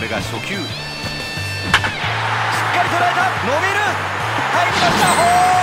れが初球。しっかり捉えた。伸びる。入りました。ホー